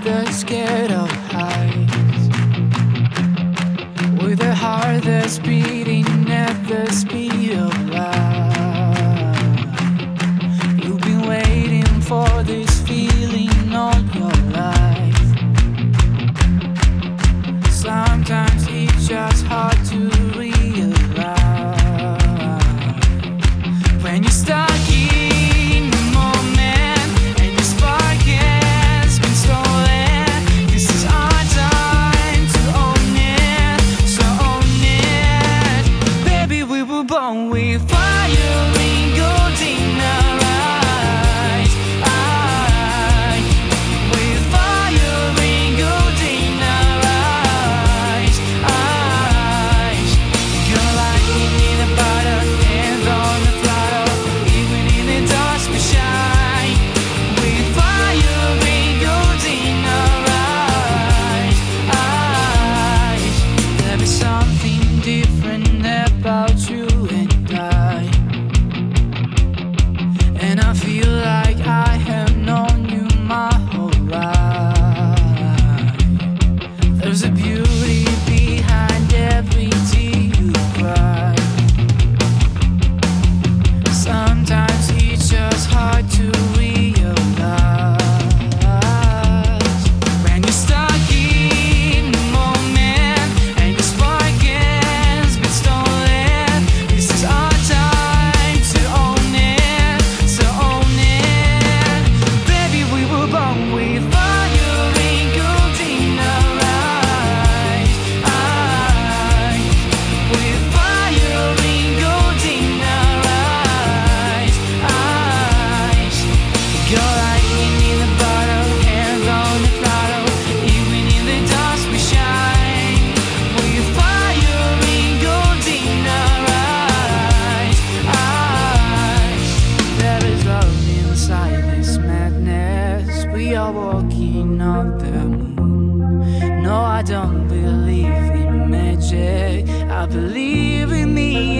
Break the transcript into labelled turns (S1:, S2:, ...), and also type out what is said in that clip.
S1: that's scared of heights, with a heart that's beating at the speed of light. You've been waiting for this feeling all your life. Sometimes it's just hard to realize when you're stuck in the moment and your spark has been stolen. This is our time to own it, so own it. Baby, we were born with fire and gold in our eyes, with fire and gold in our eyes. You're lightning in a bottle, hands on the throttle, even in the dark we shine. With fire and gold in our eyes. There is something different about you and I, and I feel like I have known you my whole life. There's a beauty behind every tear you cry. Sometimes it's just hard to realize when you're stuck in the moment and your spark has been stolen. This is our time to own it, so own it. Baby, we were born with fire and gold in our eyes, with fire and gold in our eyes. You're lightning in the bottle, hands on the throttle, even in the dust we shine. With fire and gold in our eyes. There is love inside this madness. We are walking on the moon. No, I don't believe in magic, I believe in the